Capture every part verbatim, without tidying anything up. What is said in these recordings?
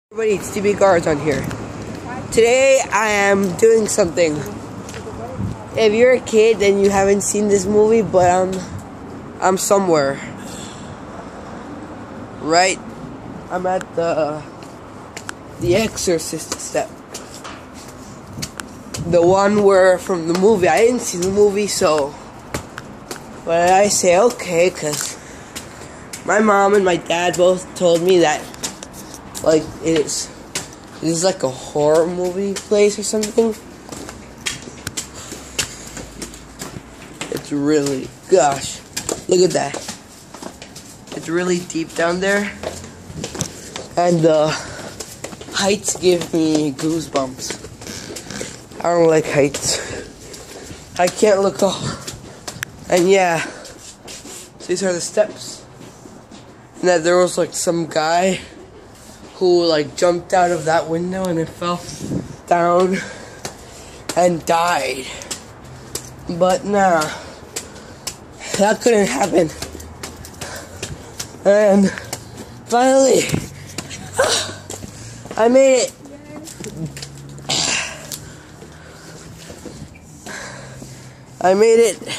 Everybody, it's T B Guards on here. Today I am doing something. If you're a kid and you haven't seen this movie, but I'm I'm somewhere. Right? I'm at the the Exorcist step. The one where from the movie. I didn't see the movie, so but I say okay, cause my mom and my dad both told me that like it is it is like a horror movie place or something. It's really, gosh, look at that. It's really deep down there, and the heights give me goosebumps. I don't like heights. I can't look up. And yeah, these are the steps. And that there was like some guy who like jumped out of that window and it fell down and died. But nah, that couldn't happen. And finally, I made it. I made it.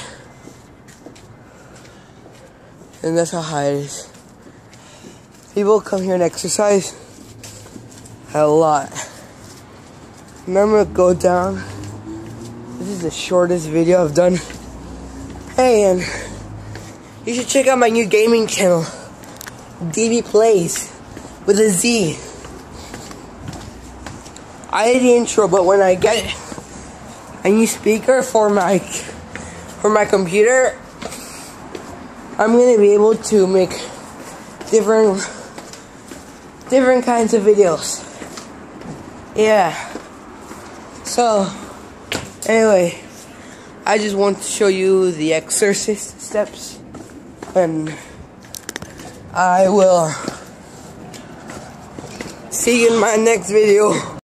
And that's how high it is. People come here and exercise a lot. And I'm gonna go down. This is the shortest video I've done. Hey, and you should check out my new gaming channel, D B Plays, with a Z. I did the intro, but when I get a new speaker for my for my computer, I'm gonna be able to make different different kinds of videos. Yeah. So anyway, I just want to show you the Exorcist steps, and I will see you in my next video.